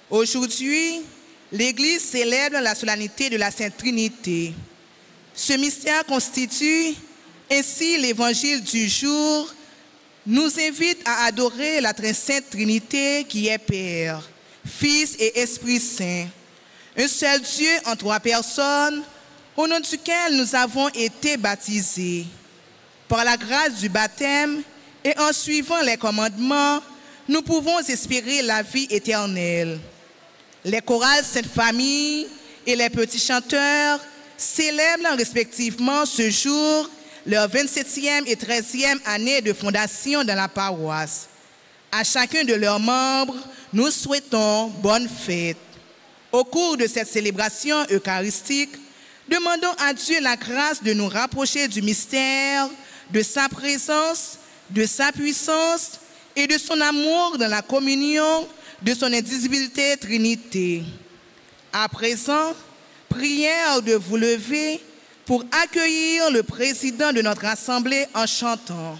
Aujourd'hui, l'Église célèbre la solennité de la Sainte Trinité. Ce mystère constitue ainsi l'Évangile du jour, nous invite à adorer la très sainte Trinité qui est Père, Fils et Esprit Saint, un seul Dieu en trois personnes, au nom duquel nous avons été baptisés. Par la grâce du baptême et en suivant les commandements, nous pouvons espérer la vie éternelle. Les chorales Sainte Famille et les petits chanteurs célèbrent respectivement ce jour leur 27e et 13e année de fondation dans la paroisse. À chacun de leurs membres, nous souhaitons bonne fête. Au cours de cette célébration eucharistique, demandons à Dieu la grâce de nous rapprocher du mystère, de sa présence, de sa puissance et de son amour dans la communion de son indivisibilité Trinité. À présent, prière de vous lever pour accueillir le président de notre assemblée en chantant.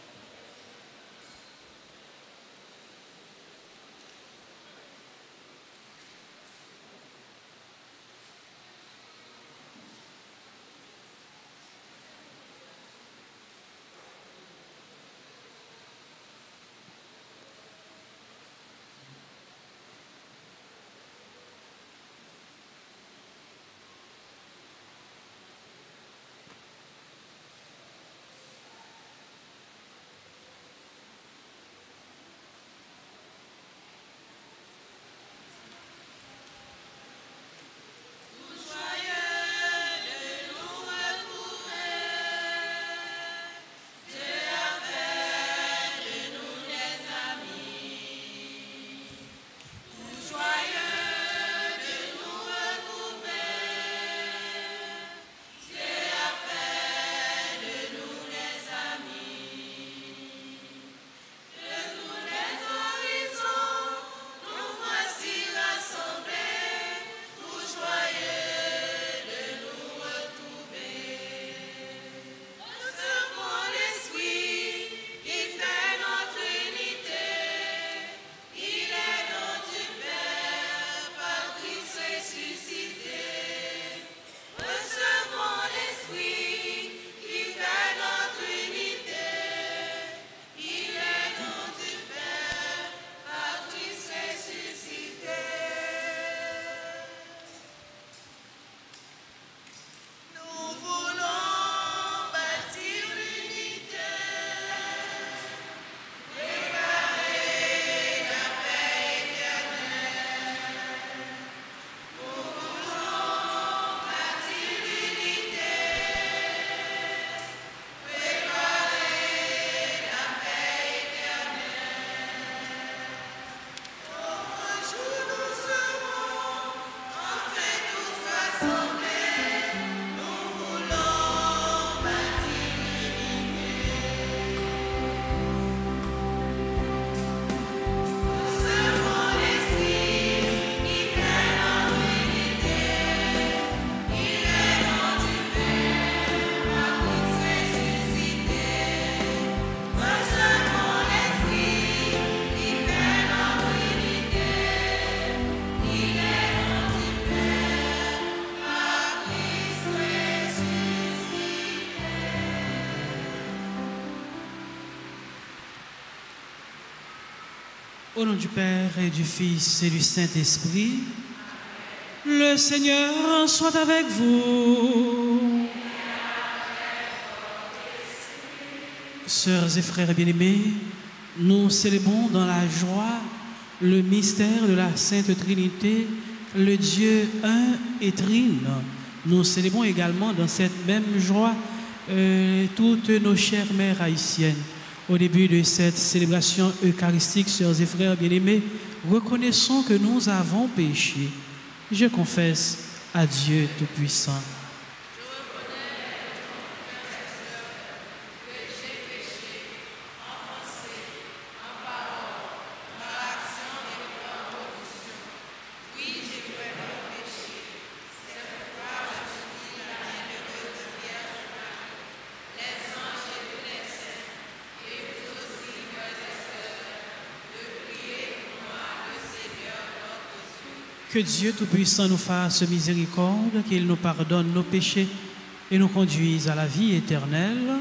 Au nom du Père et du Fils et du Saint-Esprit, le Seigneur soit avec vous. Sœurs et frères bien-aimés, nous célébrons dans la joie le mystère de la Sainte Trinité, le Dieu un et trine. Nous célébrons également dans cette même joie toutes nos chères mères haïtiennes. Au début de cette célébration eucharistique, sœurs et frères bien-aimés, reconnaissons que nous avons péché. Je confesse à Dieu Tout-Puissant. Que Dieu Tout-Puissant nous fasse miséricorde, qu'il nous pardonne nos péchés et nous conduise à la vie éternelle.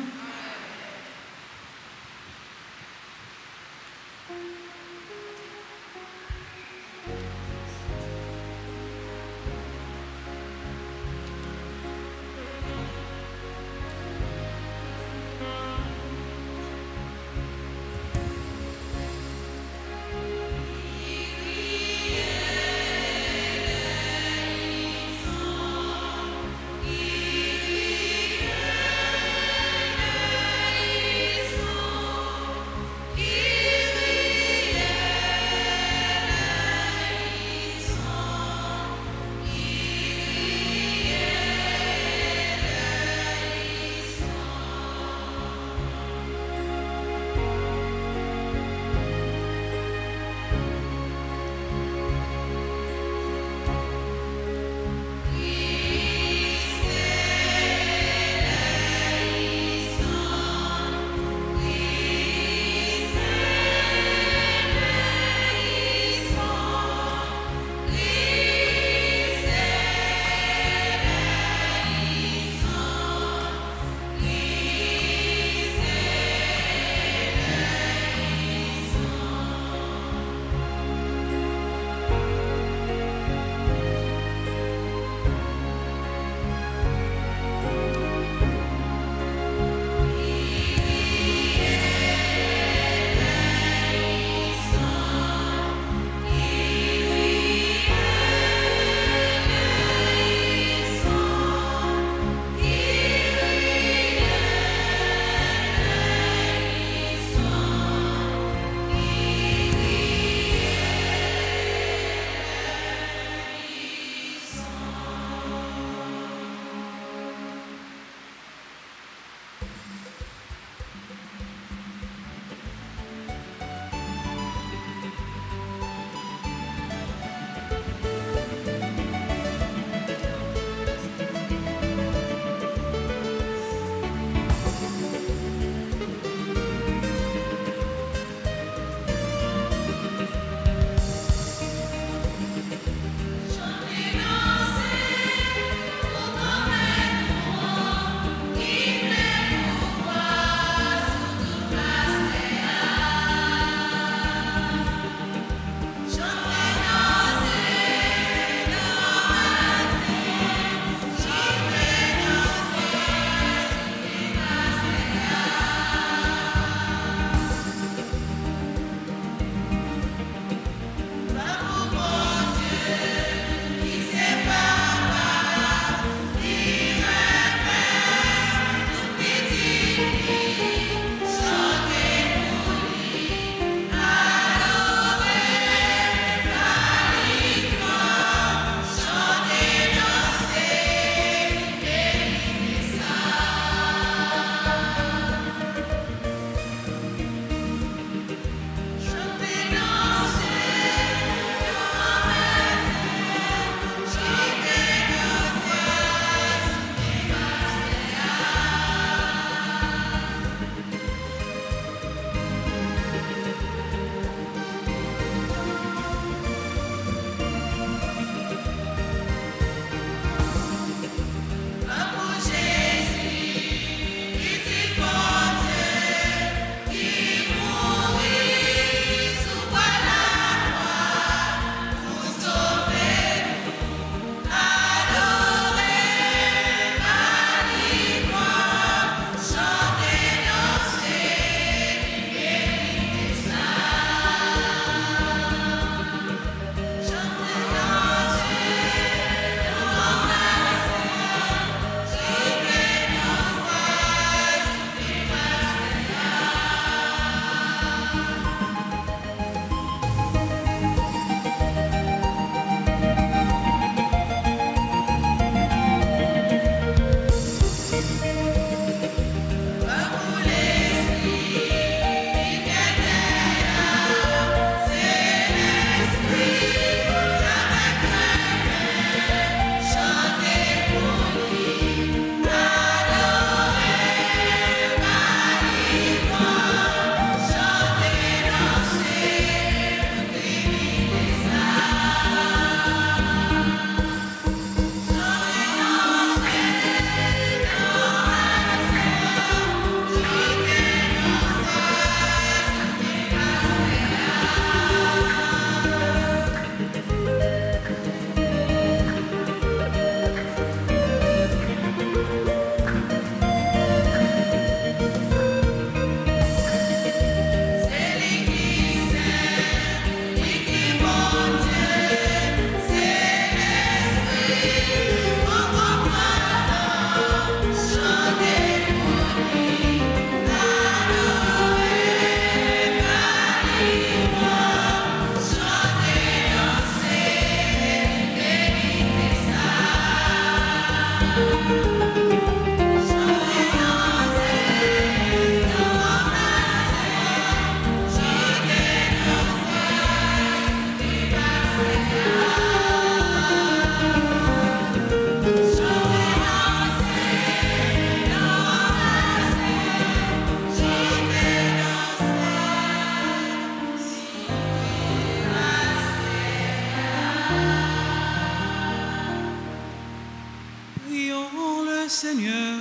Seigneur.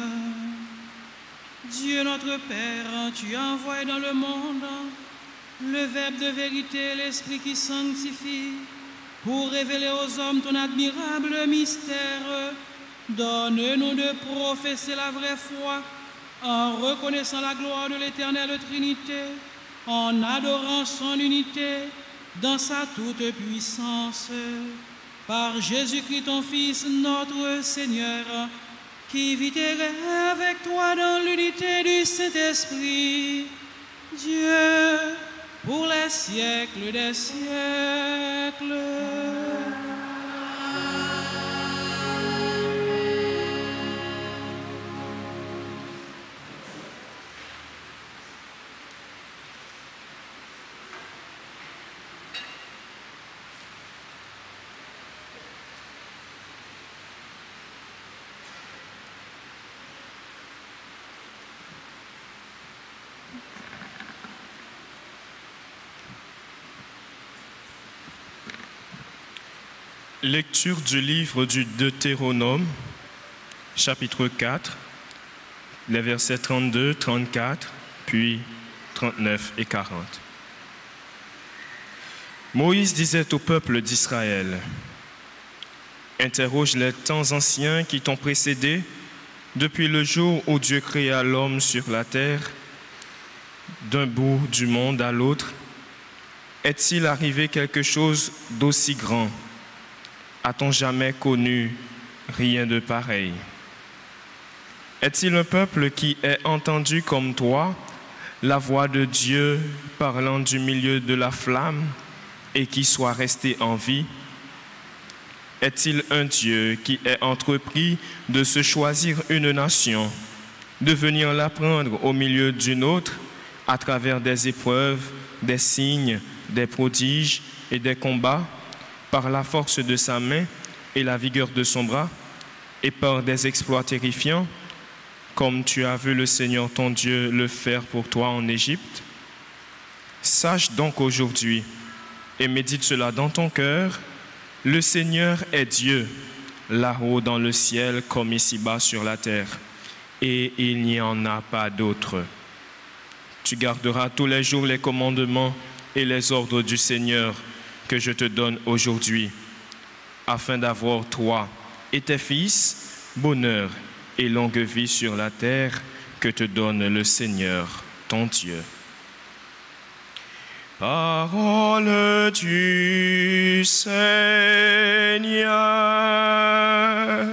Dieu notre Père, tu as envoyé dans le monde le Verbe de vérité, l'Esprit qui sanctifie, pour révéler aux hommes ton admirable mystère. Donne-nous de professer la vraie foi en reconnaissant la gloire de l'Éternelle Trinité, en adorant son unité dans sa toute puissance. Par Jésus-Christ, ton Fils, notre Seigneur, qui vit et règne avec toi dans l'unité du Saint-Esprit, Dieu, pour les siècles des siècles. Lecture du livre du Deutéronome, chapitre 4, les versets 32, 34, puis 39 et 40. Moïse disait au peuple d'Israël, « Interroge les temps anciens qui t'ont précédé depuis le jour où Dieu créa l'homme sur la terre, d'un bout du monde à l'autre. Est-il arrivé quelque chose d'aussi grand? A-t-on jamais connu rien de pareil? Est-il un peuple qui ait entendu comme toi la voix de Dieu parlant du milieu de la flamme et qui soit resté en vie? Est-il un Dieu qui ait entrepris de se choisir une nation, de venir la prendre au milieu d'une autre à travers des épreuves, des signes, des prodiges et des combats, par la force de sa main et la vigueur de son bras, et par des exploits terrifiants, comme tu as vu le Seigneur ton Dieu le faire pour toi en Égypte? Sache donc aujourd'hui, et médite cela dans ton cœur, le Seigneur est Dieu, là-haut dans le ciel comme ici-bas sur la terre, et il n'y en a pas d'autre. Tu garderas tous les jours les commandements et les ordres du Seigneur que je te donne aujourd'hui, afin d'avoir toi et tes fils bonheur et longue vie sur la terre que te donne le Seigneur, ton Dieu. Parole du Seigneur.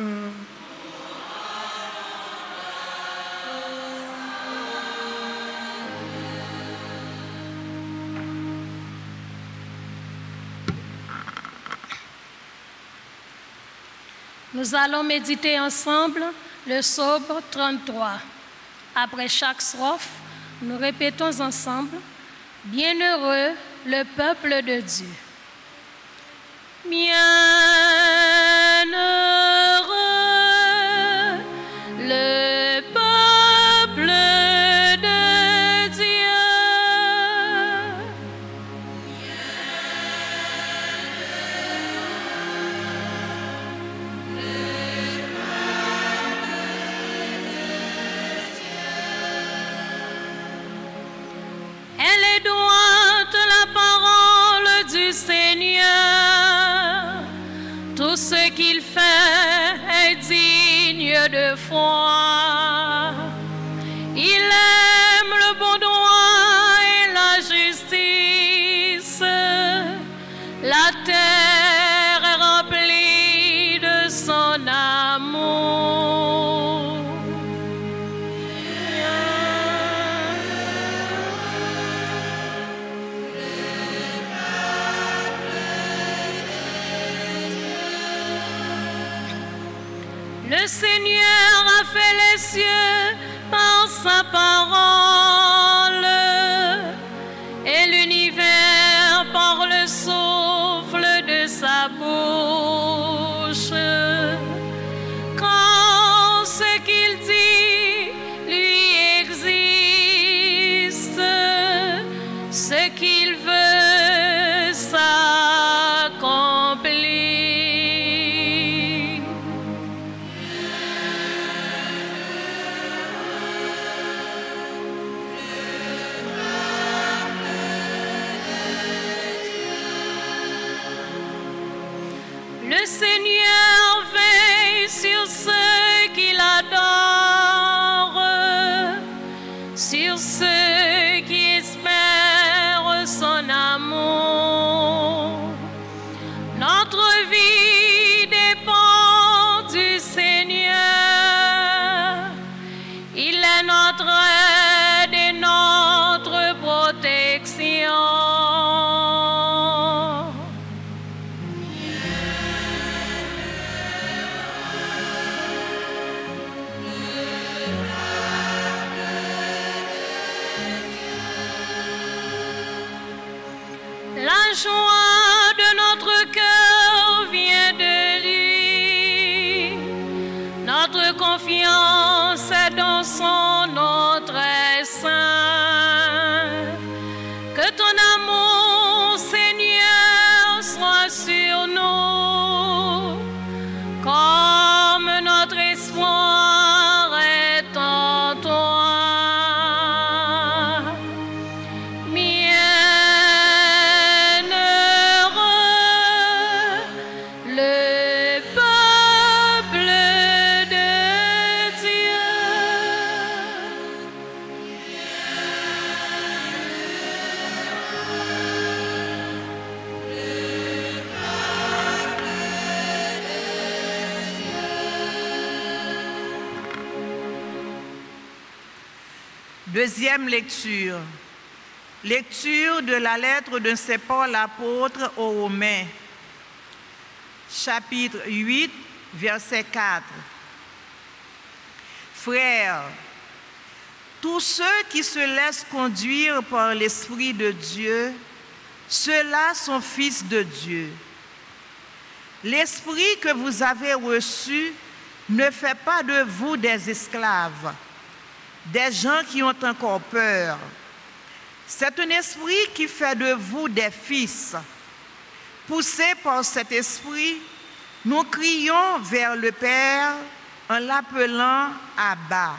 Nous allons méditer ensemble le psaume 33. Après chaque strophe, nous répétons ensemble « Bienheureux le peuple de Dieu ». Bienheureux le peuple de Dieu. Elle est droite la parole du Seigneur. Tout ce qu'il fait est digne de foi. Il aime le bon droit et la justice. La terre est remplie de son amour. Le Seigneur a fait les cieux par sa parole et l'univers par le souffle de sa bouche. Quand ce qu'il dit lui existe, ce qu'il veut s'accomplit. Le Seigneur veille sur ceux qui l'adorent, sur ceux qui espèrent son amour. Notre vie dépend du Seigneur. Il est notre aide et notre protection. La joie de notre cœur vient de lui. Notre confiance est dans son nom très saint. Que ton amour, Seigneur, soit sur nous, comme notre espoir est en toi. Deuxième lecture. Lecture de la lettre de Saint Paul l'apôtre aux Romains, chapitre 8, verset 4. Frères, tous ceux qui se laissent conduire par l'Esprit de Dieu, ceux-là sont fils de Dieu. L'Esprit que vous avez reçu ne fait pas de vous des esclaves, des gens qui ont encore peur. C'est un esprit qui fait de vous des fils. Poussés par cet esprit, nous crions vers le Père en l'appelant Abba.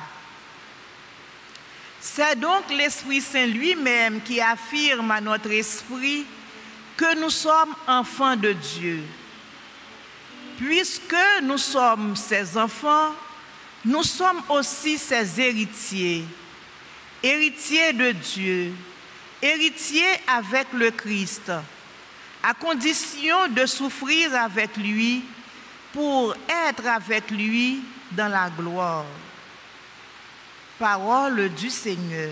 C'est donc l'Esprit Saint lui-même qui affirme à notre esprit que nous sommes enfants de Dieu. Puisque nous sommes ses enfants, nous sommes aussi ses héritiers, héritiers de Dieu, héritiers avec le Christ, à condition de souffrir avec lui pour être avec lui dans la gloire. Parole du Seigneur.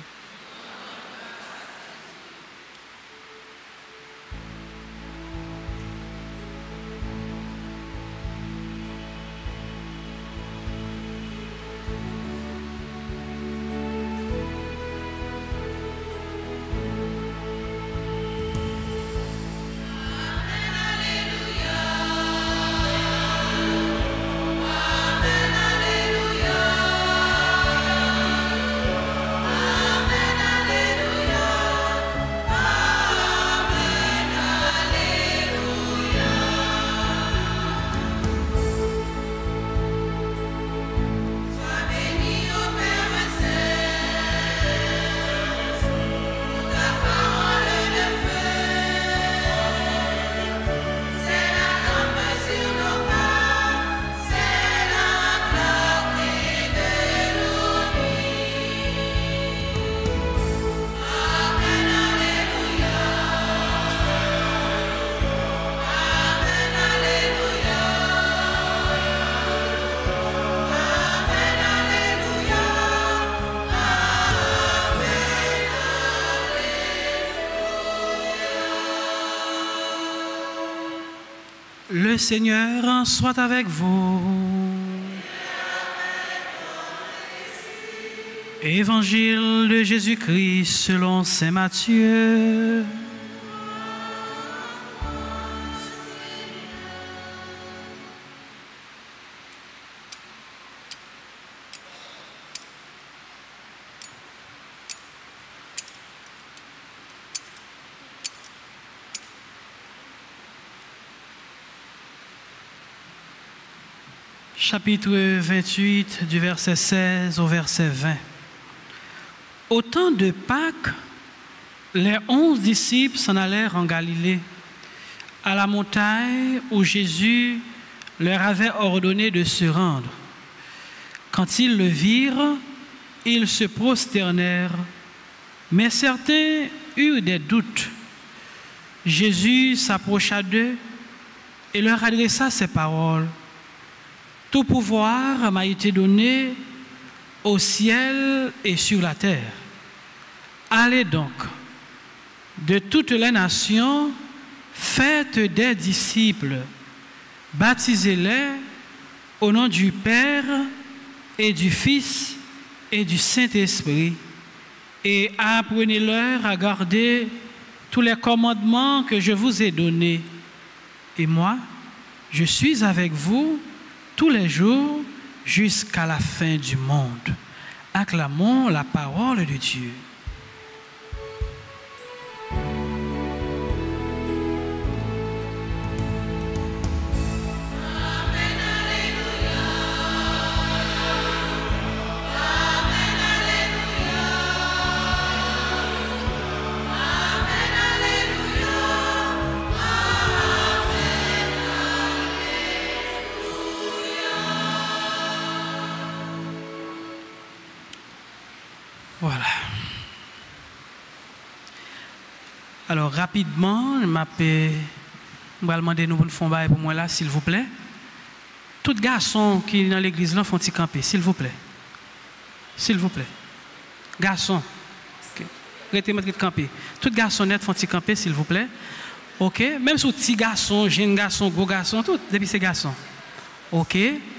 Le Seigneur soit avec vous. Évangile de Jésus-Christ selon saint Matthieu. Chapitre 28, du verset 16 au verset 20. Au temps de Pâques, les 11 disciples s'en allèrent en Galilée, à la montagne où Jésus leur avait ordonné de se rendre. Quand ils le virent, ils se prosternèrent, mais certains eurent des doutes. Jésus s'approcha d'eux et leur adressa ces paroles. « Tout pouvoir m'a été donné au ciel et sur la terre. Allez donc, de toutes les nations, faites des disciples, baptisez-les au nom du Père et du Fils et du Saint-Esprit, et apprenez-leur à garder tous les commandements que je vous ai donnés. Et moi, je suis avec vous tous les jours jusqu'à la fin du monde. » Acclamons la parole de Dieu. Voilà. Alors, rapidement, je vais demander nous pour faire pour moi là, s'il vous plaît. Tout garçon qui est dans l'église là, font petit camper, s'il vous plaît. S'il vous plaît. Garçon. Arrêtez de camper. Tout garçon net font petit camper, s'il vous plaît. OK? Même si petit garçon, jeune garçon, gros garçon, tout, depuis ces garçons. OK?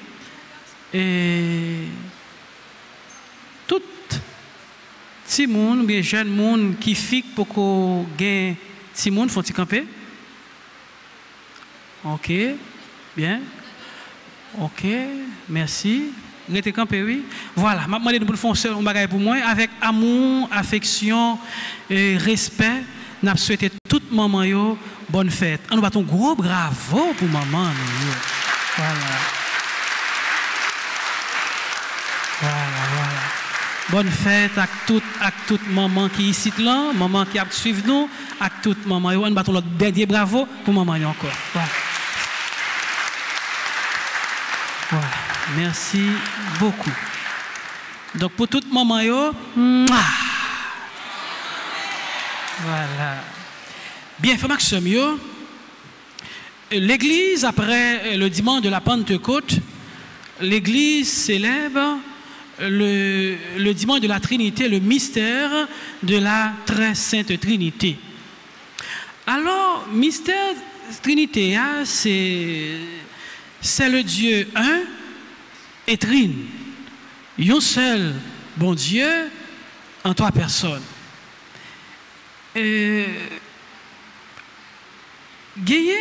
Et tout petit monde, bien jeune monde qui fique pour qu'on gagne petit monde, font petit camper. OK? Bien. OK, merci. Restez campé, oui. Voilà, je vais demander pour faire un bagage pour moi avec amour, affection et respect. Nous avons souhaité toute maman yo bonne fête. On va un gros bravo pour maman. Voilà. Voilà. Bonne fête à toute maman qui est ici là, maman qui a suivi nous, à toute maman yo. On va un dernier bravo pour maman yo encore. Voilà. Voilà. Merci beaucoup. Donc pour toute maman yo, voilà. Bien, frère Maxime yo, l'église après le dimanche de la Pentecôte, l'église célèbre le dimanche de la Trinité, le mystère de la très sainte Trinité. Alors, mystère Trinité, c'est le Dieu un et trine. Un seul bon Dieu en trois personnes. Gagné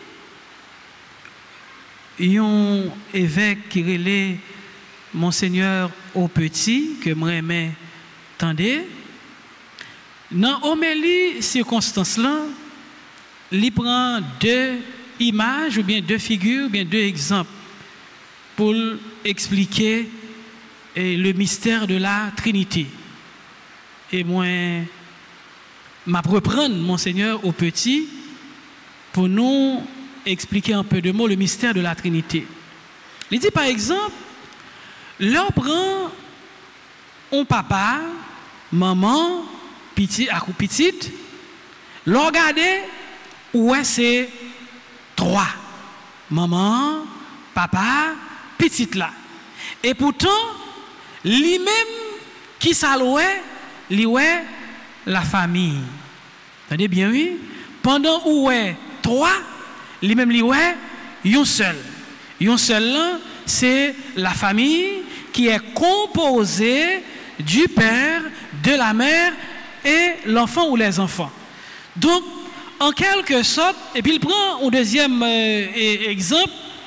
un évêque qui relait Monseigneur au petit, que moi aimais tendez. Dans homélie circonstance là, il prend deux images ou bien deux figures ou bien deux exemples pour expliquer le mystère de la Trinité. Et moi, je reprendre Monseigneur au petit pour nous expliquer un peu de mots le mystère de la Trinité. Il dit par exemple, l'on prend un papa, maman, petit à coup petite, l'on regarde où c'est trois. Maman, papa, petite là. Et pourtant, lui-même qui s'allouait, lui-même la famille. Entendez bien, oui? Pendant où est trois, lui-même lui-même, un seul. Un seul là, c'est la famille qui est composée du père, de la mère et l'enfant ou les enfants. Donc, en quelque sorte, et puis il prend un deuxième exemple,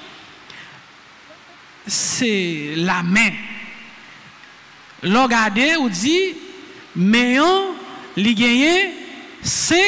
c'est la main. Regardez ou dit, mais on li gagne 5,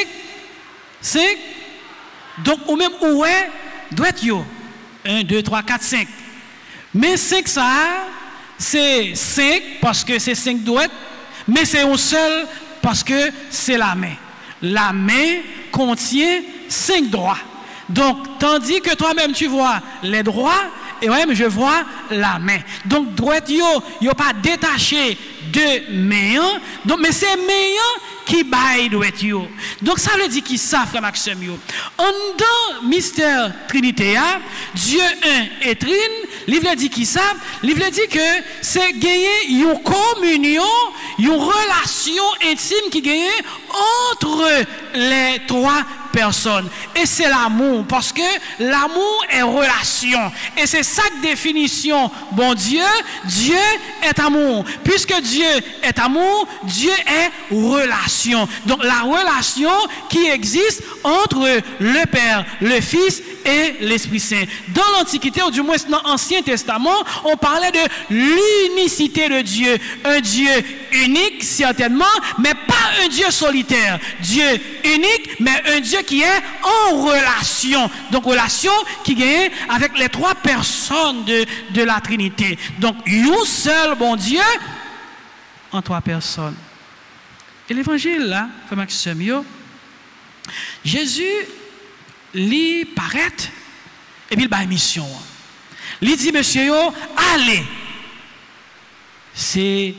donc ou même où est, doit être yo. 1, 2, 3, 4, 5. Mais 5 ça, c'est 5 parce que c'est 5 doigts, mais c'est un seul parce que c'est la main. La main contient 5 doigts. Donc, tandis que toi-même tu vois les droits, et moi-même je vois la main. Donc, droite yo pas détaché de main, donc mais c'est main qui baille droite yo. Donc ça veut dire qui ça, frère Maxime yo. En dans mystère Trinité, Dieu un et trine, livre dit qui ça, livre dit que c'est gagner une communion, une relation intime qui gagne entre les trois personnes. Et c'est l'amour, parce que l'amour est relation. Et c'est ça définition. Bon Dieu, Dieu est amour. Puisque Dieu est amour, Dieu est relation. Donc la relation qui existe entre le Père, le Fils et l'Esprit Saint. Dans l'Antiquité, ou du moins dans l'Ancien Testament, on parlait de l'unicité de Dieu. Un Dieu unique, certainement, mais pas un Dieu solitaire. Dieu unique, mais un Dieu qui est en relation. Donc, relation qui gagne avec les trois personnes de la Trinité. Donc, un seul bon Dieu en trois personnes. Et l'évangile, là, frère Maxime, Jésus, lui paraît, et puis il a une mission. Il dit, monsieur, allez. C'est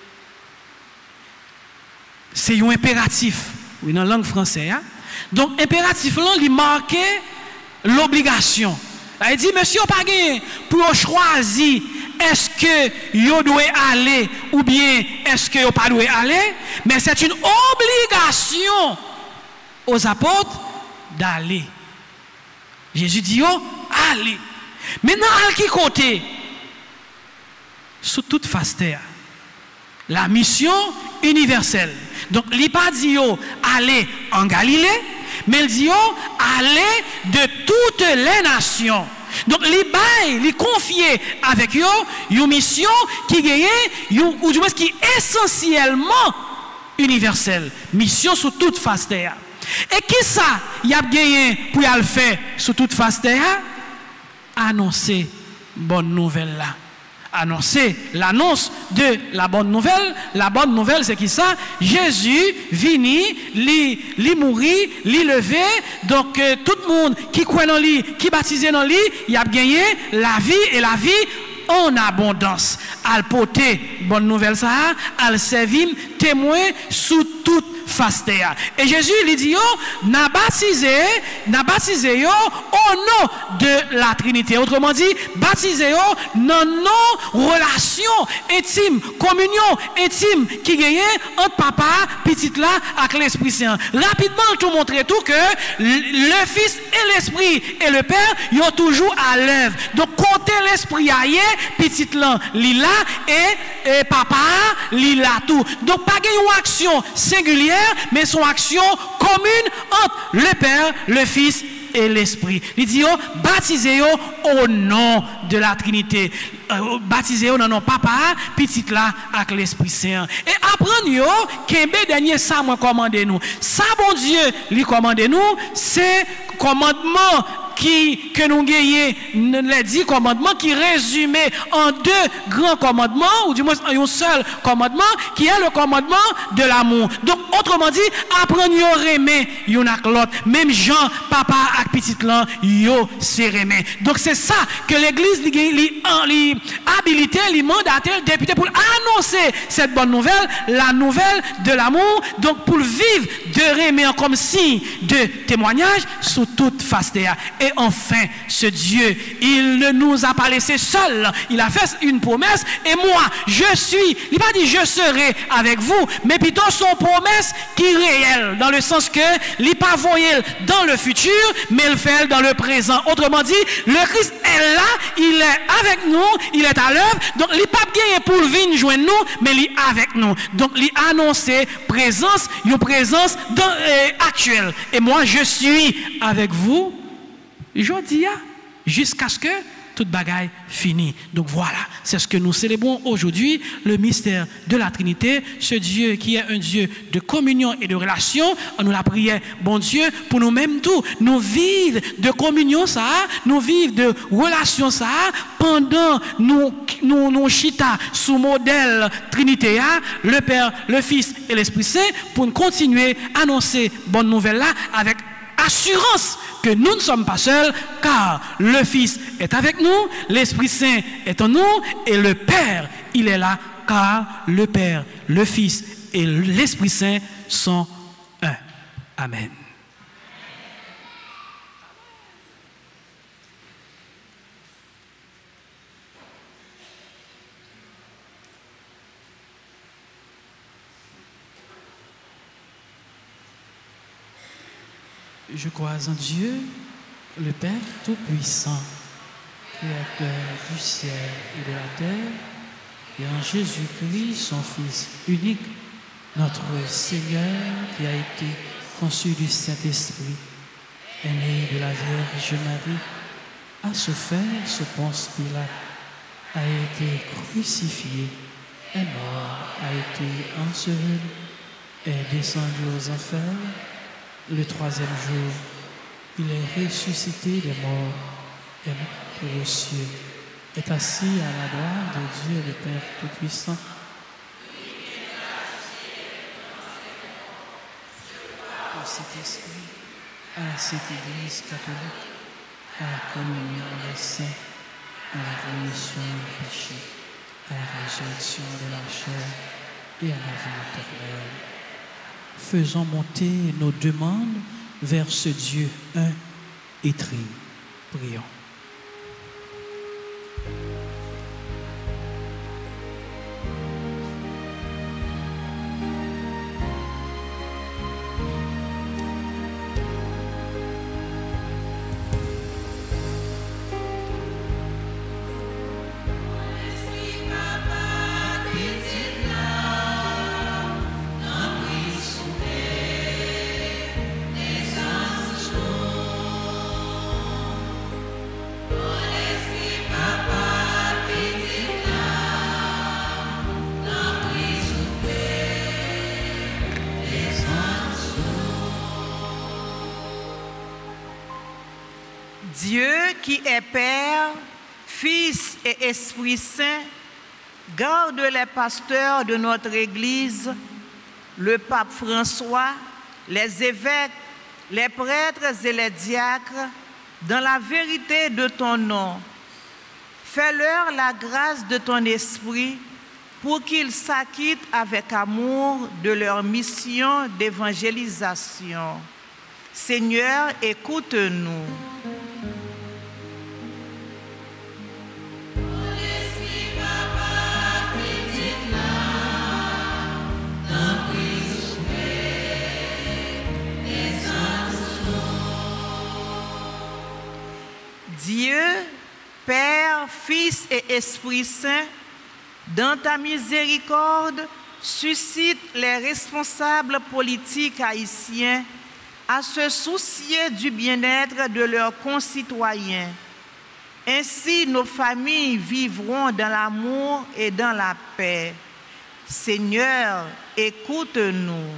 un impératif, oui, dans la langue française. Hein? Donc, impératif, là, il marque l'obligation. Il dit, monsieur, pas gagné pour choisir est-ce que vous devez aller ou bien est-ce que vous pas devez aller, mais c'est une obligation aux apôtres d'aller. Jésus dit, allez. Maintenant, à qui côté? Sous toute face terre. La mission universelle. Donc, il n'a pas dit, allez en Galilée, mais il dit, allez de toutes les nations. Donc, il confie avec eux une mission qui gagne, ou du moins qui est essentiellement universelle. Mission sous toute face terre. Et qui ça, il a gagné pour le faire sous toute face terre? Annoncer bonne nouvelle là. Annoncer l'annonce de la bonne nouvelle. La bonne nouvelle, c'est qui ça? Jésus vini, li mourir, li lever. Donc tout le monde qui croit dans lui, qui baptisé dans lui, il a gagné la vie et la vie en abondance. Al porter bonne nouvelle ça, al servir témoin sous toute face terre. Et Jésus lui dit, n'a baptisé au nom de la Trinité. Autrement dit, baptisé dans nos relations intimes, communion intime qui gagne entre papa, petite là, avec l'Esprit Saint. Rapidement, tout montrer tout que le Fils et l'Esprit et le Père, ils ont toujours à l'œuvre. Donc, compter l'Esprit ailleurs, petite là, lila et papa, lila tout. Donc, pas une action singulière, mais son action commune entre le Père, le Fils et l'Esprit. Il dit, baptisez-vous au nom de la Trinité. Baptisez-vous dans nos papa, petit là, avec l'Esprit Saint. Et apprenez-vous, qu'un dernier ça, moi, commandez-nous. Ça, bon Dieu, lui commandez-nous, c'est commandement que nous gagnons, les 10 commandements qui résumé en 2 grands commandements, ou du moins en un seul commandement, qui est le commandement de l'amour. Donc, autrement dit, apprenez à aimer yon ak l'autre. Même Jean, papa ak petit lan, yo se remet. Donc, c'est ça que l'Église li habilité, li mandaté, le député pour annoncer cette bonne nouvelle, la nouvelle de l'amour. Donc, pour vivre de remet comme signe de témoignage sous toute face terre. Et enfin, ce Dieu, il ne nous a pas laissé seuls. Il a fait une promesse. Et moi, je suis, il n'a pas dit je serai avec vous, mais plutôt son promesse qui est réelle, dans le sens que il n'a pas voyé dans le futur, mais il fait dans le présent. Autrement dit, le Christ est là, il est avec nous, il est à l'œuvre. Donc, il n'a pas gagné pour venir joindre nous, mais il est avec nous. Donc, il a annoncé présence, une présence actuelle. Et moi, je suis avec vous. Je dis jusqu'à ce que toute bagaille finisse. Donc voilà, c'est ce que nous célébrons aujourd'hui, le mystère de la Trinité, ce Dieu qui est un Dieu de communion et de relation. On nous l'a prié, bon Dieu, pour nous-mêmes tout, nous vivre de communion ça, nous vivre de relation ça, pendant nous chita sous modèle Trinité, le Père, le Fils et l'Esprit Saint, pour nous continuer à annoncer bonne nouvelle là avec assurance que nous ne sommes pas seuls, car le Fils est avec nous, l'Esprit Saint est en nous, et le Père, il est là, car le Père, le Fils et l'Esprit Saint sont un. Amen. Je crois en Dieu, le Père Tout-Puissant, Créateur du ciel et de la terre, et en Jésus-Christ, son Fils unique, notre Seigneur, qui a été conçu du Saint-Esprit, est né de la Vierge Marie, a souffert sous Ponce Pilate, a été crucifié, est mort, a été enseveli, est descendu aux enfers. Le troisième jour, il est ressuscité des morts, est monté aux cieux, est assis à la droite de Dieu le Père Tout-Puissant. Au Saint-Esprit, à la Sainte Église catholique, à la communion des saints, à la rémission du péché, à la résurrection de la chair et à la vie éternelle. Faisons monter nos demandes vers ce Dieu un et trine. Prions. Dieu qui est Père, Fils et Esprit Saint, garde les pasteurs de notre Église, le pape François, les évêques, les prêtres et les diacres, dans la vérité de ton nom. Fais-leur la grâce de ton esprit pour qu'ils s'acquittent avec amour de leur mission d'évangélisation. Seigneur, écoute-nous. Dieu, Père, Fils et Esprit Saint, dans ta miséricorde, suscite les responsables politiques haïtiens à se soucier du bien-être de leurs concitoyens. Ainsi, nos familles vivront dans l'amour et dans la paix. Seigneur, écoute-nous.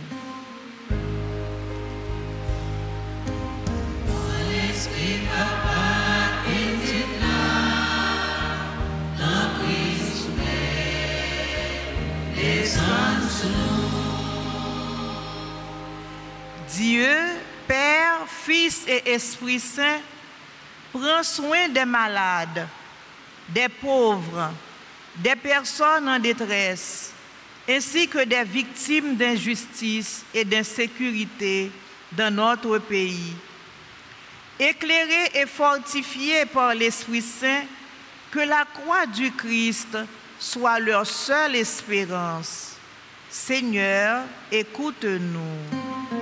Dieu, Père, Fils et Esprit Saint, prend soin des malades, des pauvres, des personnes en détresse, ainsi que des victimes d'injustice et d'insécurité dans notre pays. Éclairés et fortifiés par l'Esprit Saint, que la croix du Christ soit leur seule espérance. Seigneur, écoute-nous.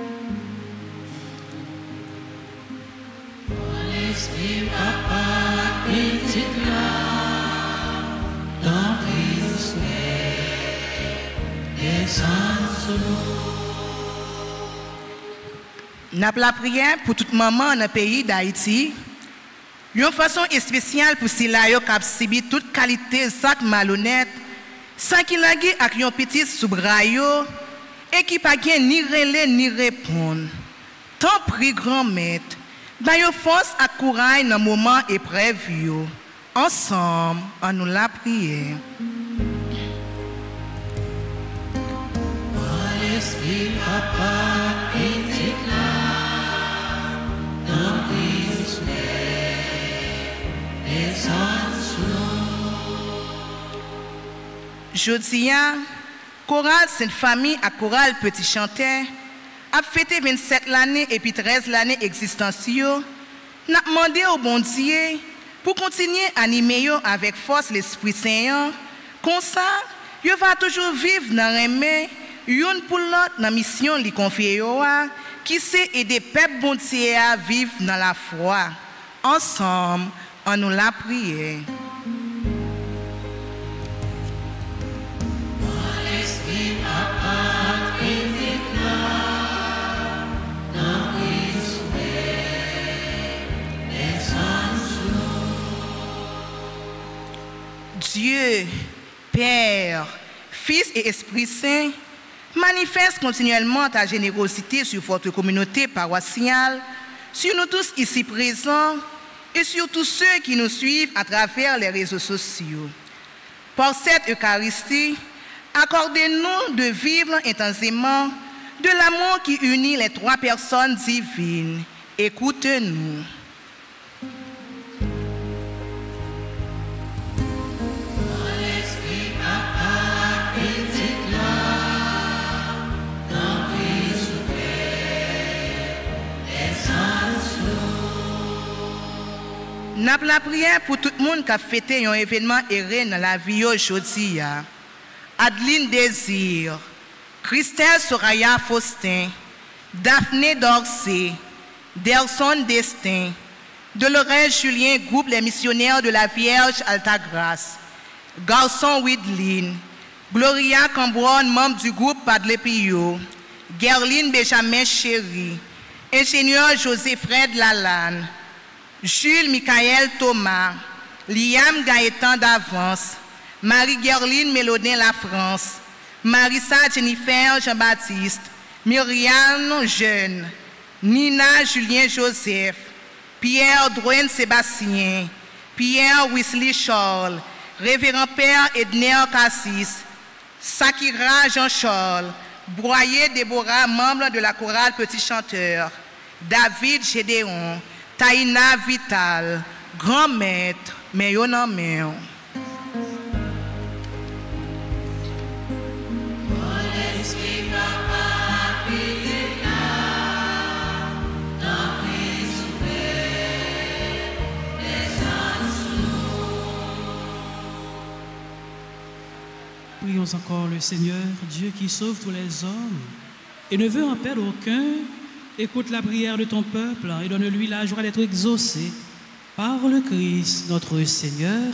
Esprit Papa, petit là, dans Christ, descends sur nous. Nous avons la prière pour toute maman dans le pays d'Haïti. Une façon spéciale pour ceux-là qui ont subi toute qualité de sac malhonnête, sans qu'il ait avec un petit sous-bras et qui n'a pas ni relais ni répondre. Tant pris grand maître. D'ailleurs, force à courage dans le moment épreuve. Ensemble, on nous la prière. Esprit Papa, petit là, dans Jodia, chorale Sainte-Famille à chorale Petit Chanteur a fêté 27 l'année et puis 13 l'année existence yo. N'a demandé au bon Dieu pour continuer à animer avec force l'Esprit Saint. Comme ça, yo va toujours vivre dans remè une pour l'autre dans mission li confié yo qui c'est aider peuple bon Dieu à vivre dans la foi. Ensemble, on nous l'a prié. Dieu, Père, Fils et Esprit Saint, manifeste continuellement ta générosité sur votre communauté paroissiale, sur nous tous ici présents et sur tous ceux qui nous suivent à travers les réseaux sociaux. Par cette Eucharistie, accordez-nous de vivre intensément de l'amour qui unit les trois personnes divines. Écoutez-nous. N'a la prière pour tout le monde qui a fêté un événement heureux dans la vie aujourd'hui. Adeline Désir, Christelle Soraya Faustin, Daphné Dorsey, Delson Destin, Dolores Julien, groupe Les Missionnaires de la Vierge Altagrace, Garçon Widlin, Gloria Cambron, membre du groupe Padle Pio, Gerline Benjamin Chéri, ingénieur José Fred Lalanne, Jules Michael Thomas, Liam Gaëtan d'Avance, Marie-Gerline Mélodin La France, Marissa Jennifer Jean-Baptiste, Myriam Jeune, Nina Julien Joseph, Pierre Drouin Sébastien, Pierre Wesley Charles, Révérend Père Edner Cassis, Sakira Jean-Charles, Broyer Déborah, membre de la chorale Petit Chanteur, David Gédéon, Taïna Vital, grand maître, mais yon en main. Prions encore le Seigneur, Dieu qui sauve tous les hommes et ne veut en perdre aucun. Écoute la prière de ton peuple et donne-lui la joie d'être exaucé par le Christ notre Seigneur.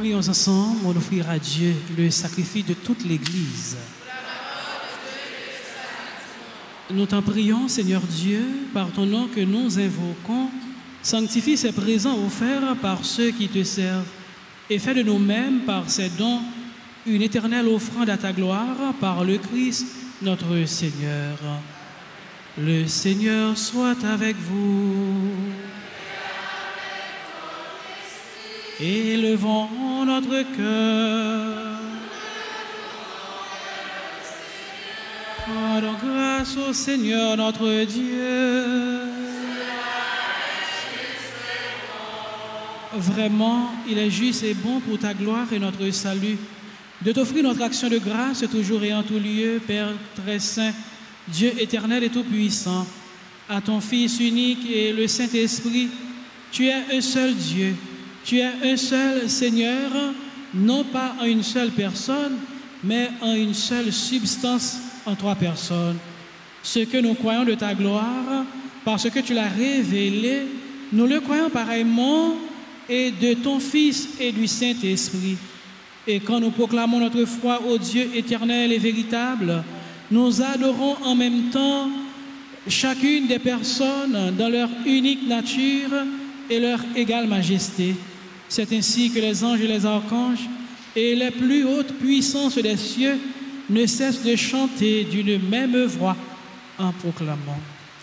prions ensemble, on offrira à Dieu le sacrifice de toute l'Église. Nous t'en prions, Seigneur Dieu, par ton nom que nous invoquons, sanctifie ces présents offerts par ceux qui te servent et fais de nous-mêmes, par ces dons, une éternelle offrande à ta gloire par le Christ, notre Seigneur. Le Seigneur soit avec vous. Élevons notre cœur. Rendons grâce au Seigneur notre Dieu. Vraiment, il est juste et bon pour ta gloire et notre salut de t'offrir notre action de grâce toujours et en tout lieu, Père très saint, Dieu éternel et tout-puissant, à ton Fils unique et le Saint-Esprit. Tu es un seul Dieu, tu es un seul Seigneur, non pas en une seule personne, mais en une seule substance en trois personnes. Ce que nous croyons de ta gloire, parce que tu l'as révélé, nous le croyons pareillement et de ton Fils et du Saint-Esprit. Et quand nous proclamons notre foi au Dieu éternel et véritable, nous adorons en même temps chacune des personnes dans leur unique nature et leur égale majesté. C'est ainsi que les anges et les archanges et les plus hautes puissances des cieux ne cessent de chanter d'une même voix en proclamant.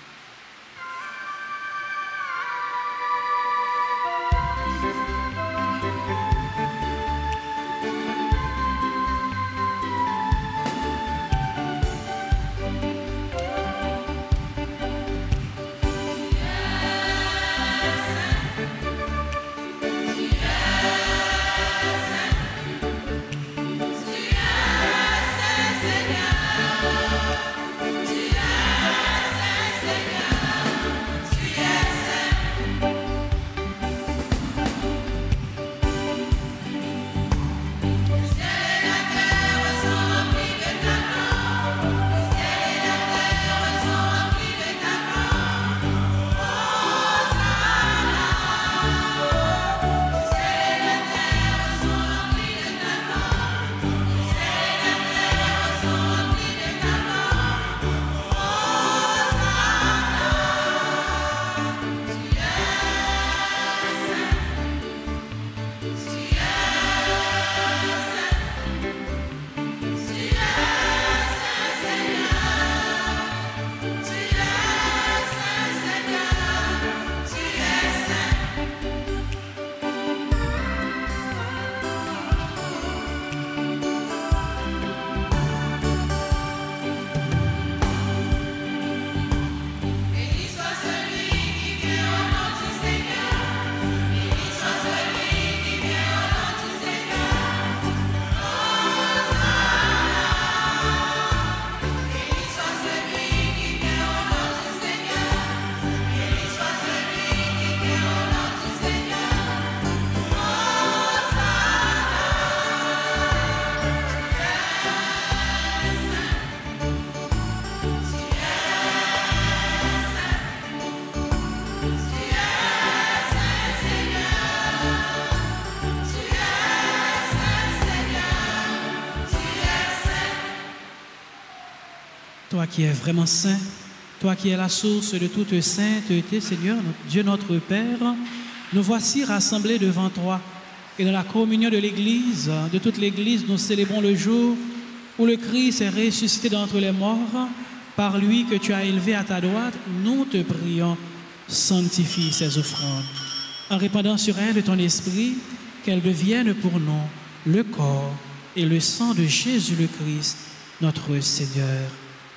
Toi qui es vraiment saint, toi qui es la source de toute sainteté, Seigneur, Dieu notre Père, nous voici rassemblés devant toi. Et dans la communion de l'Église, de toute l'Église, nous célébrons le jour où le Christ est ressuscité d'entre les morts. Par lui que tu as élevé à ta droite, nous te prions, sanctifie ces offrandes. En répandant sur elles ton esprit, qu'elles deviennent pour nous le corps et le sang de Jésus le Christ, notre Seigneur.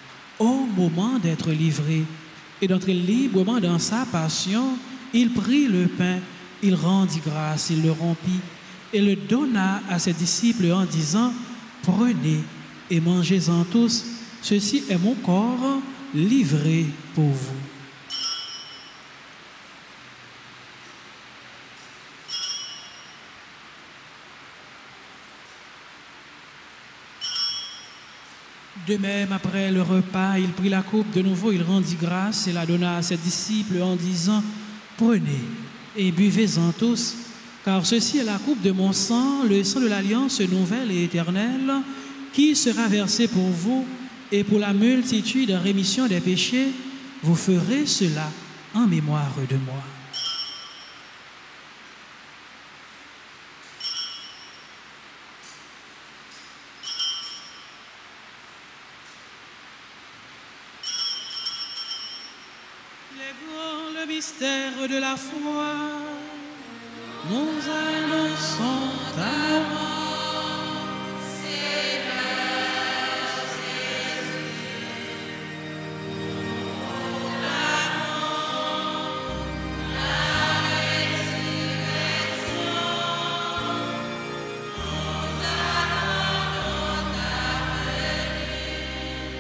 Au moment d'être livré et d'entrer librement dans sa passion, il prit le pain, il rendit grâce, il le rompit et le donna à ses disciples en disant « Prenez et mangez-en tous, ceci est mon corps livré pour vous. » De même, après le repas, il prit la coupe de nouveau, il rendit grâce et la donna à ses disciples en disant « Prenez et buvez-en tous, Car ceci est la coupe de mon sang, le sang de l'alliance nouvelle et éternelle, qui sera versé pour vous et pour la multitude en rémission des péchés. Vous ferez cela en mémoire de moi. Le mystère de la foi, nous annonçons ta mort, Seigneur Jésus. La mort, la résurrection, nous attendons ta venue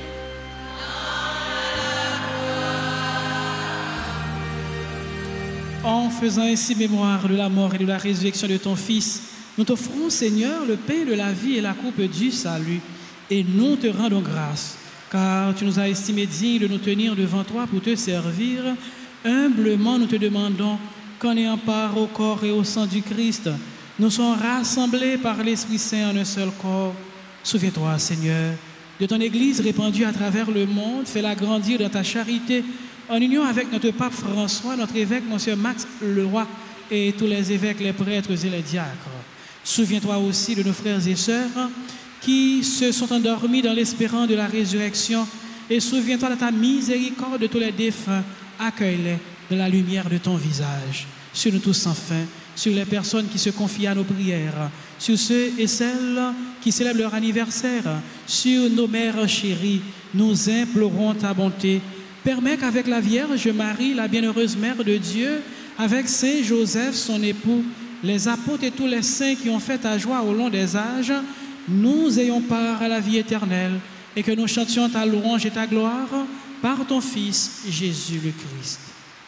dans la gloire. En faisant ainsi mémoire de la mort et de la résurrection de ton Fils, nous t'offrons, Seigneur, le pain de la vie et la coupe du salut, et nous te rendons grâce, car tu nous as estimés dignes de nous tenir devant toi pour te servir. Humblement, nous te demandons qu'en ayant part au corps et au sang du Christ, nous soyons rassemblés par l'Esprit Saint en un seul corps. Souviens-toi, Seigneur, de ton Église répandue à travers le monde, fais-la grandir dans ta charité, en union avec notre pape François, notre évêque, Monsieur Max Leroy, et tous les évêques, les prêtres et les diacres. Souviens-toi aussi de nos frères et sœurs qui se sont endormis dans l'espérance de la résurrection, et souviens-toi de ta miséricorde de tous les défunts. Accueille-les dans la lumière de ton visage. Sur nous tous enfin, sur les personnes qui se confient à nos prières, sur ceux et celles qui célèbrent leur anniversaire, sur nos mères chéries, nous implorons ta bonté. Permets qu'avec la Vierge Marie, la bienheureuse Mère de Dieu, avec Saint Joseph, son époux, les apôtres et tous les saints qui ont fait ta joie au long des âges, nous ayons part à la vie éternelle et que nous chantions ta louange et ta gloire par ton Fils, Jésus le Christ.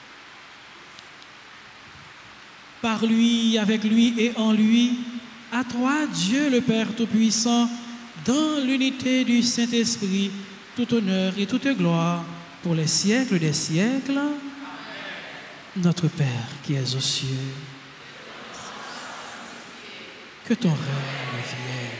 Par lui, avec lui et en lui, à toi, Dieu le Père Tout-Puissant, dans l'unité du Saint-Esprit, tout honneur et toute gloire, pour les siècles des siècles. Amen. Notre Père qui es aux cieux, que ton règne vienne.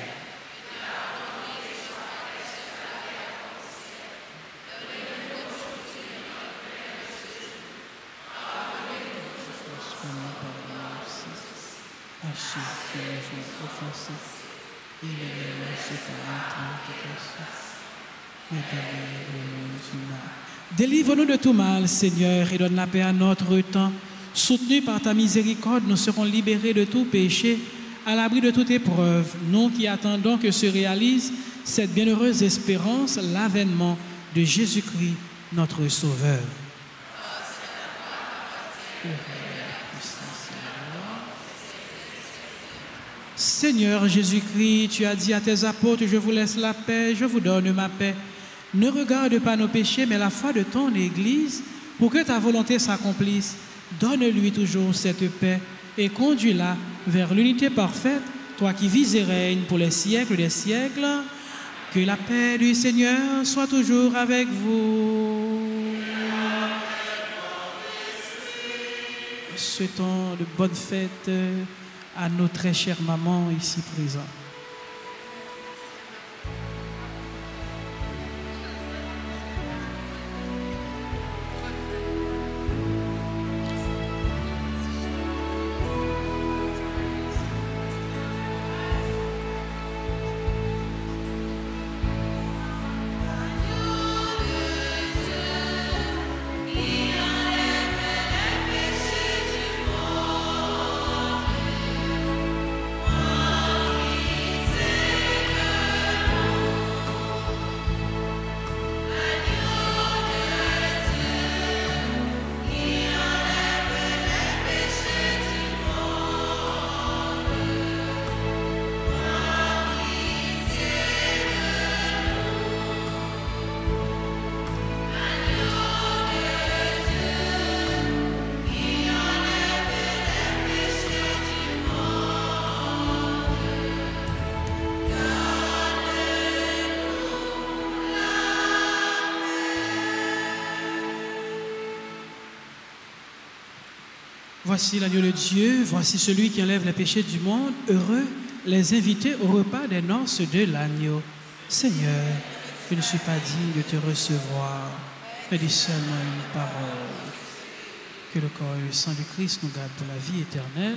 À ceux qui nous ont offensés, et ne nous laisse pas entrer en tentation. Délivre-nous de tout mal, Seigneur, et donne la paix à notre temps. Soutenus par ta miséricorde, nous serons libérés de tout péché, à l'abri de toute épreuve. Nous qui attendons que se réalise cette bienheureuse espérance, l'avènement de Jésus-Christ, notre Sauveur. Seigneur Jésus-Christ, tu as dit à tes apôtres, je vous laisse la paix, je vous donne ma paix. Ne regarde pas nos péchés, mais la foi de ton Église, pour que ta volonté s'accomplisse. Donne-lui toujours cette paix et conduis-la vers l'unité parfaite, toi qui vis et règnes pour les siècles des siècles. Que la paix du Seigneur soit toujours avec vous. Souhaitons de bonnes fêtes à nos très chères mamans ici présentes. Qui Voici l'agneau de Dieu, voici celui qui enlève les péchés du monde. Heureux les invités au repas des noces de l'agneau. Seigneur, je ne suis pas digne de te recevoir, mais dis seulement une parole. Que le corps et le sang du Christ nous gardent pour la vie éternelle.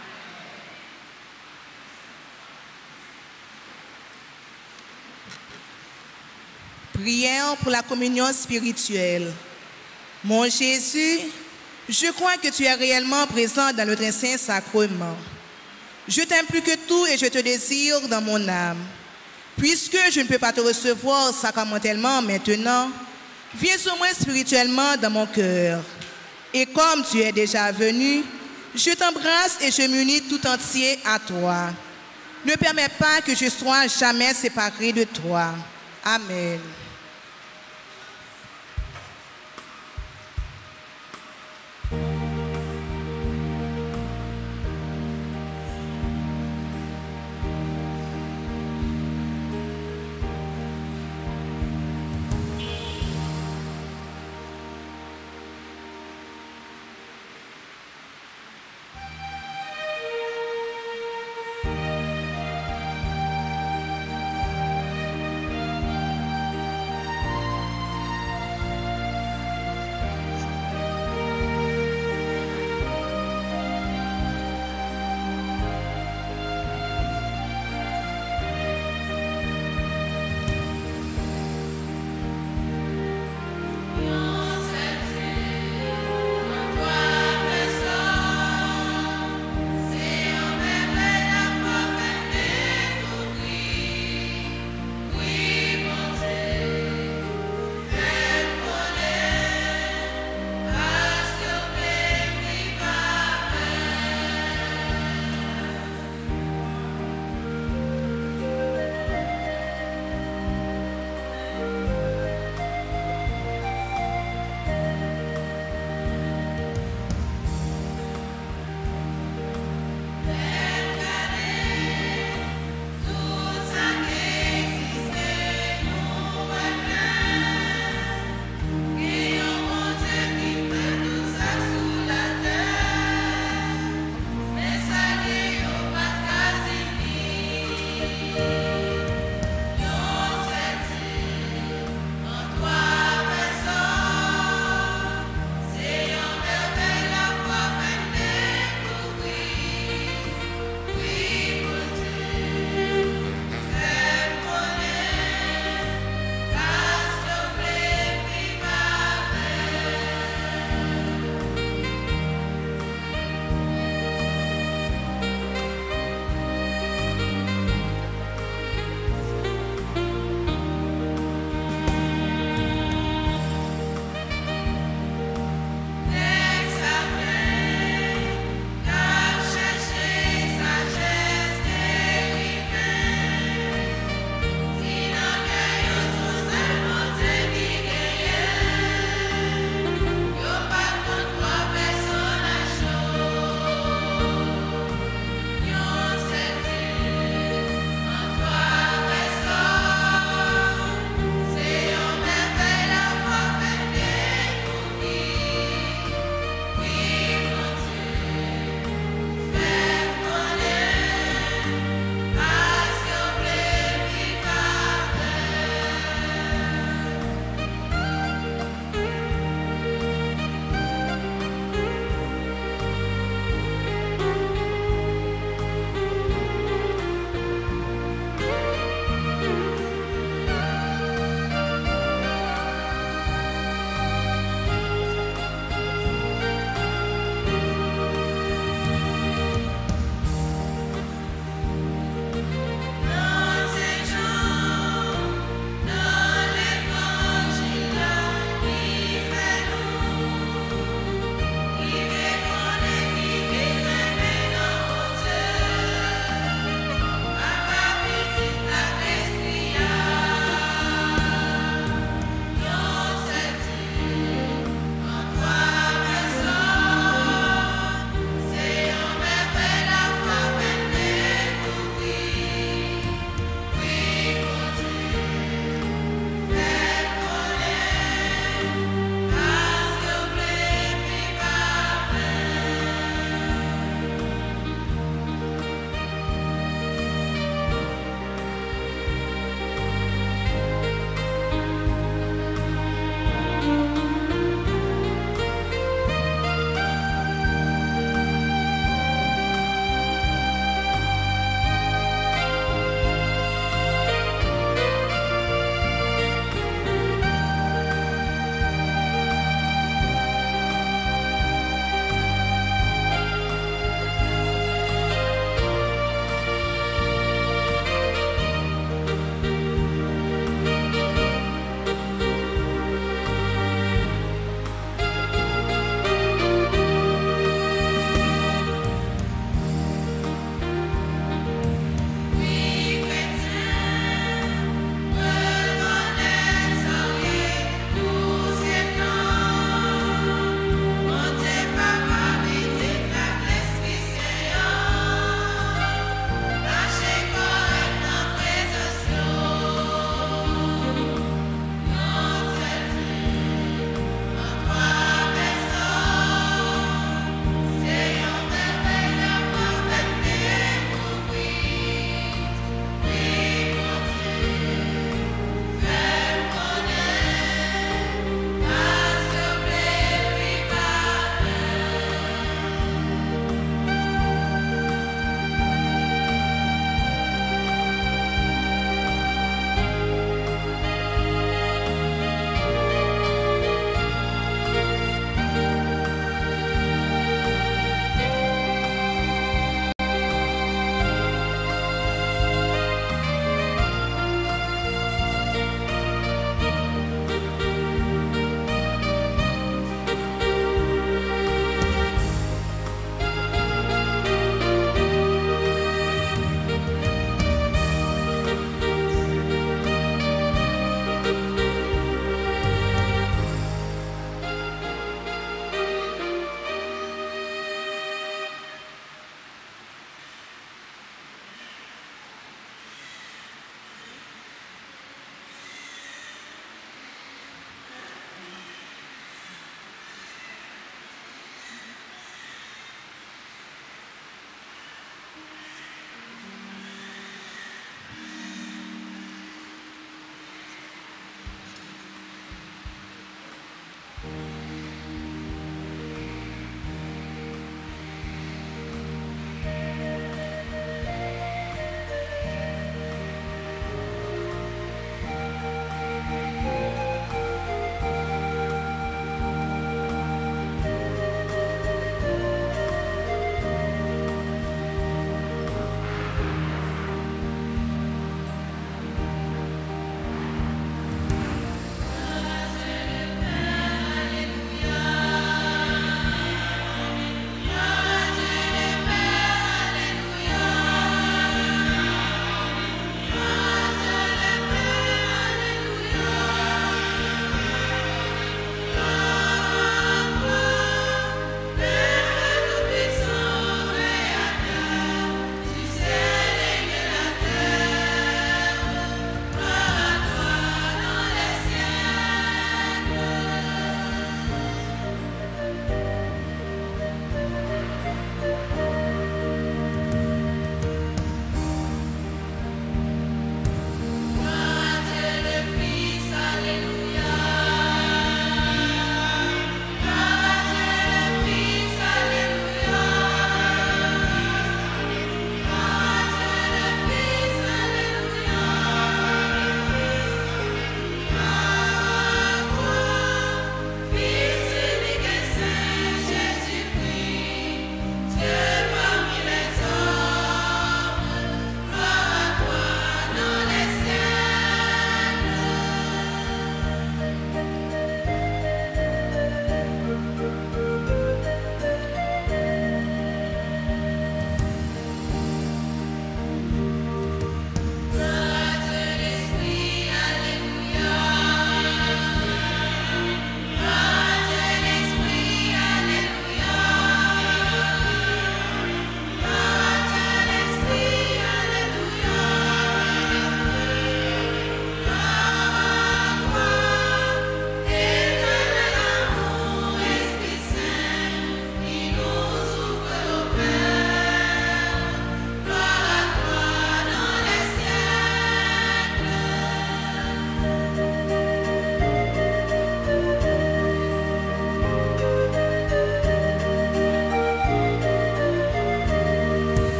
Prière pour la communion spirituelle. Mon Jésus, je crois que tu es réellement présent dans le très saint sacrement. Je t'aime plus que tout et je te désire dans mon âme. Puisque je ne peux pas te recevoir sacramentellement maintenant, viens au moins spirituellement dans mon cœur. Et comme tu es déjà venu, je t'embrasse et je m'unis tout entier à toi. Ne permets pas que je sois jamais séparé de toi. Amen.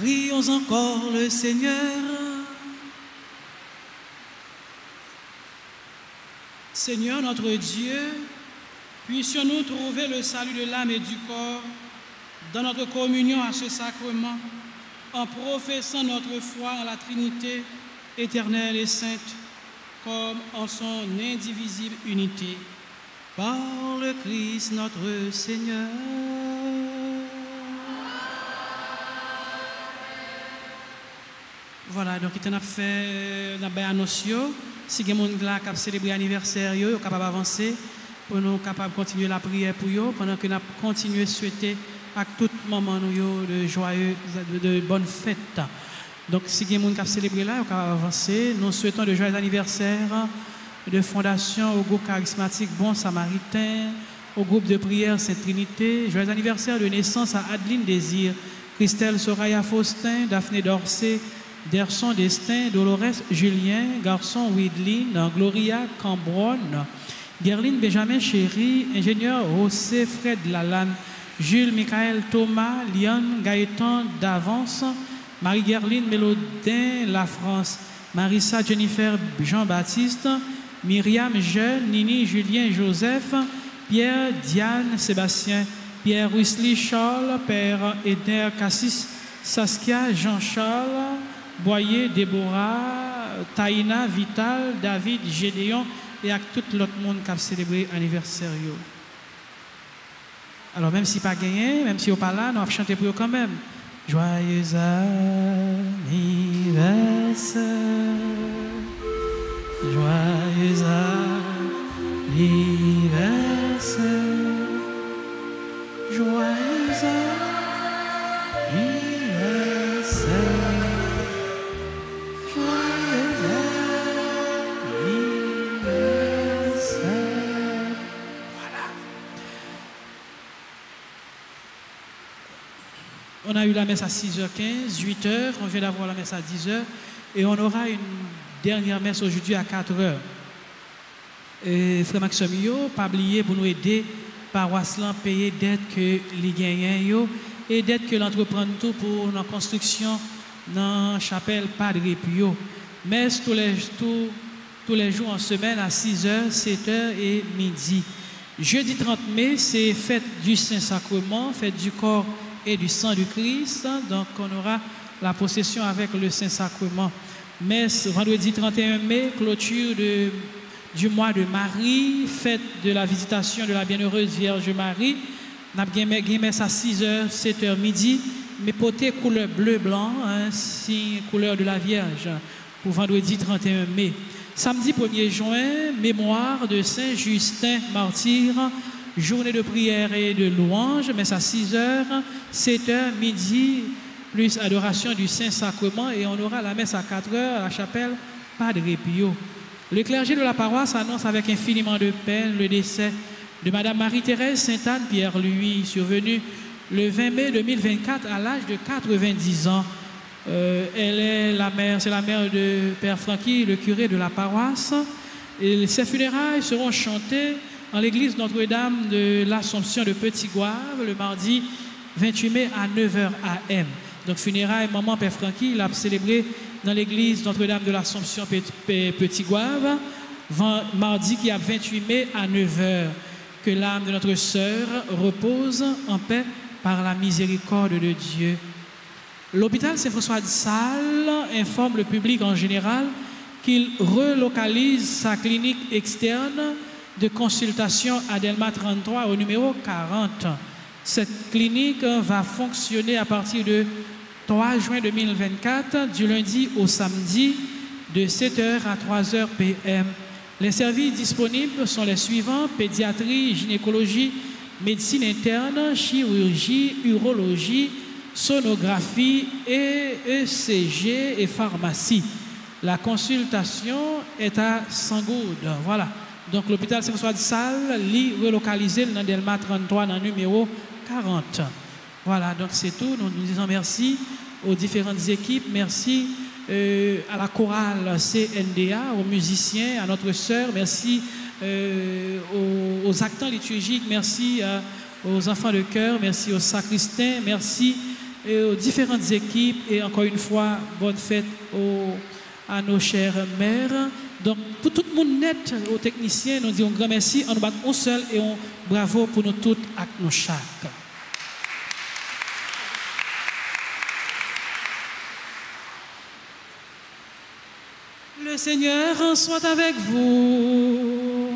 Prions encore le Seigneur. Seigneur notre Dieu, puissions-nous trouver le salut de l'âme et du corps dans notre communion à ce sacrement, en professant notre foi en la Trinité éternelle et sainte, comme en son indivisible unité. Par le Christ notre Seigneur. Voilà, donc il a fait la annonce. Si les gens qui célébrer l'anniversaire, ils sont capables d'avancer pour nous capables de continuer la prière pour eux, pendant que nous continuons à souhaiter à tout moment de joyeux, de bonnes fêtes. Donc si les gens qui célébrer là, ils sont capables d'avancer. Nous souhaitons de joyeux anniversaires de fondation au groupe charismatique Bon Samaritain, au groupe de prière Sainte Trinité. Joyeux anniversaire de naissance à Adeline Désir, Christelle Soraya Faustin, Daphné Dorsey, Derson Destin, Dolores Julien, Garçon Widlin, Gloria Cambron, Gerline Benjamin Chéri, ingénieur José Fred Lalanne, Jules Michael Thomas, Lyon Gaëtan d'Avance, Marie-Gerline Mélodin La France, Marissa Jennifer Jean-Baptiste, Myriam Jeune, Nini Julien Joseph, Pierre Diane Sébastien, Pierre Wesley Charles, Père Edner Cassis, Saskia Jean-Charles, Boyer Déborah, Taïna Vital, David Gédéon et à tout l'autre monde qui a célébré l'anniversaire. Alors même si pas gagné, même si on pas là, nous allons chanter pour eux quand même. Joyeux anniversaire. Joyeux anniversaire, joyeux anniversaire, joyeux anniversaire. Voilà. On a eu la messe à 6h15, 8h, on vient d'avoir la messe à 10h et on aura une dernière messe aujourd'hui à 4h. Et Frère Maxime, pas oublier pour nous aider, paroisse là, payer dette que les gagnants et dette que l'entrepreneur tout pour la construction dans la chapelle Padre Pio. Messe tous les jours en semaine à 6h, 7h et midi. Jeudi 30 mai, c'est fête du Saint-Sacrement, fête du corps et du sang du Christ. Donc on aura la procession avec le Saint-Sacrement. Messe vendredi 31 mai, clôture du mois de Marie, fête de la visitation de la bienheureuse Vierge Marie. Nous avons messe à 6h, 7h midi, mais portée couleur bleu-blanc, signe couleur de la Vierge, pour vendredi 31 mai. Samedi 1er juin, mémoire de Saint Justin martyr, journée de prière et de louange, messe à 6h, 7h midi, plus adoration du Saint-Sacrement, et on aura la messe à 4h à la chapelle Padre Pio. Le clergé de la paroisse annonce avec infiniment de peine le décès de Madame Marie-Thérèse Sainte-Anne Pierre-Louis, survenue le 20 mai 2024 à l'âge de 90 ans. Elle est la mère, c'est la mère de Père Francky, le curé de la paroisse. Et ses funérailles seront chantées en l'église Notre-Dame de l'Assomption de Petit-Goâve le mardi 28 mai à 9h AM. Donc, funérailles, maman Père Francky, il a célébré dans l'église Notre-Dame de l'Assomption Petit-Goâve, mardi qui a 28 mai à 9h. Que l'âme de notre sœur repose en paix par la miséricorde de Dieu. L'hôpital Saint-François de Sales informe le public en général qu'il relocalise sa clinique externe de consultation à Delma 33 au numéro 40. Cette clinique va fonctionner à partir de 3 juin 2024, du lundi au samedi, de 7h à 3h PM. Les services disponibles sont les suivants: pédiatrie, gynécologie, médecine interne, chirurgie, urologie, sonographie, ECG et pharmacie. La consultation est à Sangoud. Voilà. Donc l'hôpital Saint-François de Sales, relocalisé dans Delma 33, dans le numéro 40. Voilà, donc c'est tout. Nous disons merci aux différentes équipes. Merci à la chorale CNDA, aux musiciens, à notre sœur. Merci aux actants liturgiques. Merci aux enfants de chœur. Merci aux sacristains. Merci et aux différentes équipes. Et encore une fois, bonne fête à nos chères mères. Donc, pour tout le monde net, aux techniciens, nous disons un grand merci. On nous bat un seul et on bravo pour nous toutes et nous chaque. Le Seigneur soit avec vous.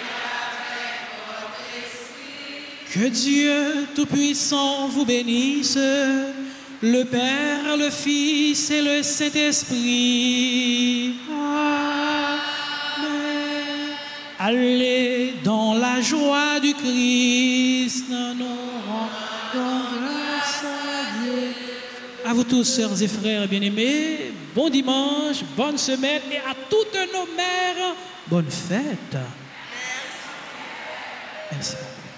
Que Dieu Tout-Puissant vous bénisse, le Père, le Fils et le Saint-Esprit. Amen. Allez dans la joie du Christ, nous rendons grâce à Dieu. À vous tous, sœurs et frères bien-aimés, bon dimanche, bonne semaine et à toutes nos mères, bonne fête. Merci. Merci.